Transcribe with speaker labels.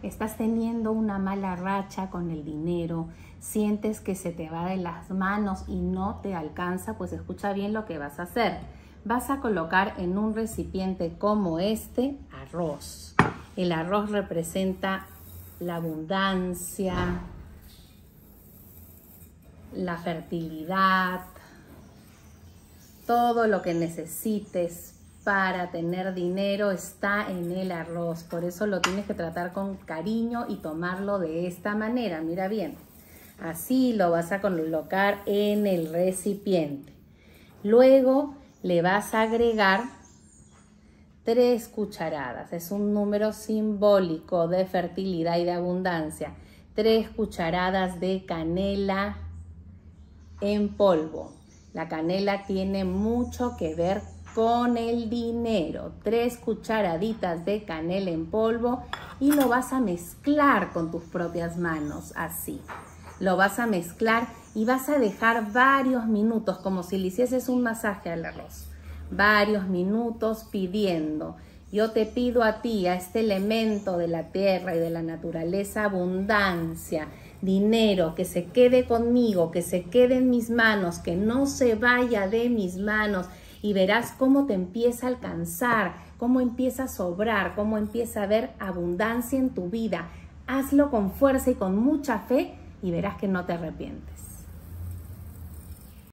Speaker 1: estás teniendo una mala racha con el dinero, sientes que se te va de las manos y no te alcanza, pues escucha bien lo que vas a hacer. Vas a colocar en un recipiente como este arroz. El arroz representa la abundancia, la fertilidad, todo lo que necesites para tener dinero está en el arroz. Por eso lo tienes que tratar con cariño y tomarlo de esta manera. Mira bien, así lo vas a colocar en el recipiente. Luego le vas a agregar 3 cucharadas. Es un número simbólico de fertilidad y de abundancia. 3 cucharadas de canela en polvo. La canela tiene mucho que ver con el dinero. 3 cucharaditas de canela en polvo y lo vas a mezclar con tus propias manos, así. Lo vas a mezclar y vas a dejar varios minutos, como si le hicieses un masaje al arroz. Varios minutos pidiendo. Yo te pido a ti, a este elemento de la tierra y de la naturaleza, abundancia, dinero, que se quede conmigo, que se quede en mis manos, que no se vaya de mis manos. Y verás cómo te empieza a alcanzar, cómo empieza a sobrar, cómo empieza a haber abundancia en tu vida. Hazlo con fuerza y con mucha fe y verás que no te arrepientes.